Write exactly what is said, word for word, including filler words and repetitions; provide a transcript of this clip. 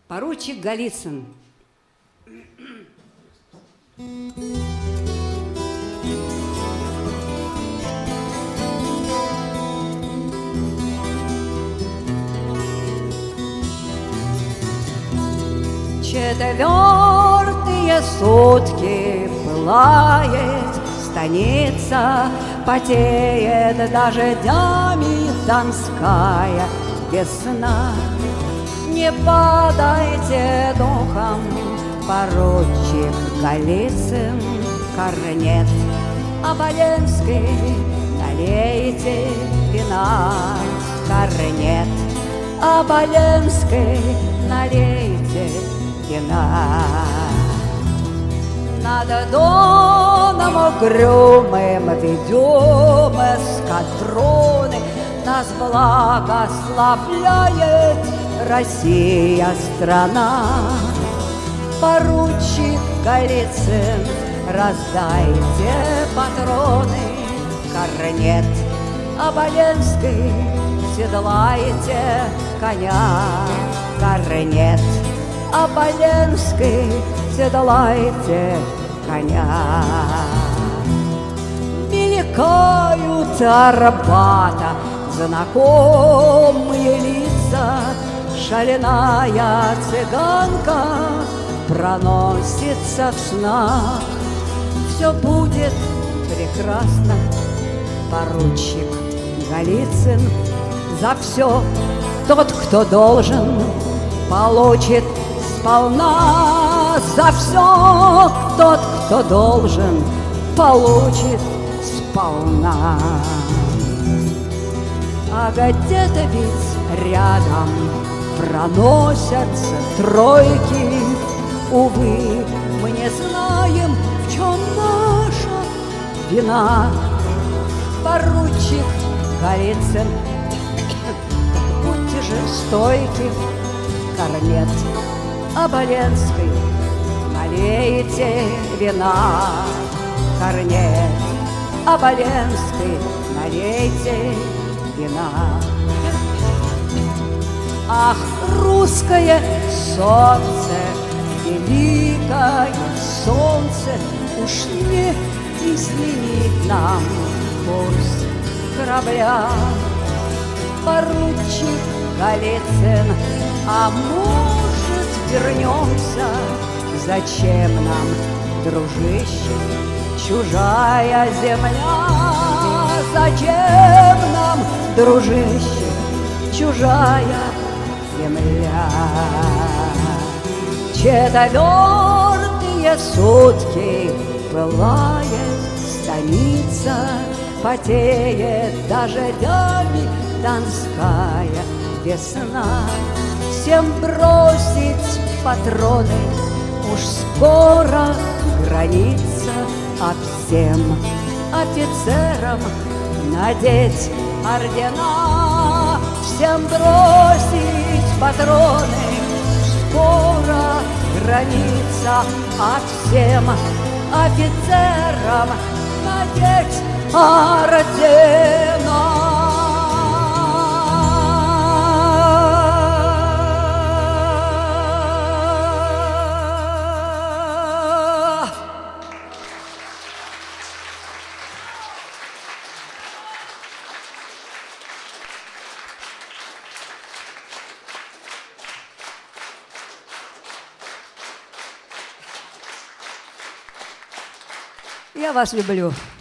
Поручик Голицын. Четвертые сутки пылает станица, потеет дождями донская весна. Не падайте духом, поручик Голицын, корнет Оболенский, налейте вина. Корнет Оболенский, налейте вина. Над доном угрюмым ведем эскадроны, нас благословляет Россия страна. Поручик Голицын, раздайте патроны. Корнет Оболенский, седлайте коня. Корнет Оболенский, седлайте коня. Мелькают Арбата знакомые лица, шальная цыганка проносится в снах. Все будет прекрасно, поручик Голицын. За все тот, кто должен, получит сполна. За все тот, кто должен, получит сполна. А где-то ведь рядом проносятся тройки. Увы, мы не знаем, в чем наша вина. Поручик Голицын, так будьте же стойки. Корнет Оболенский, налейте вина. Корнет Оболенский, налейте вина. Ах, русское солнце, великое солнце, уж не изменит нам курс корабля. Поручик Голицын, а может вернемся? Зачем нам, дружище, чужая земля? Зачем нам, дружище, чужая земля? Четвертые сутки пылает станица, потеет дождями донская весна. Всем бросить патроны, уж скоро граница, а всем офицерам надеть ордена. Всем бросить патроны, скоро граница, а всем офицерам надеть ордена. Я вас люблю.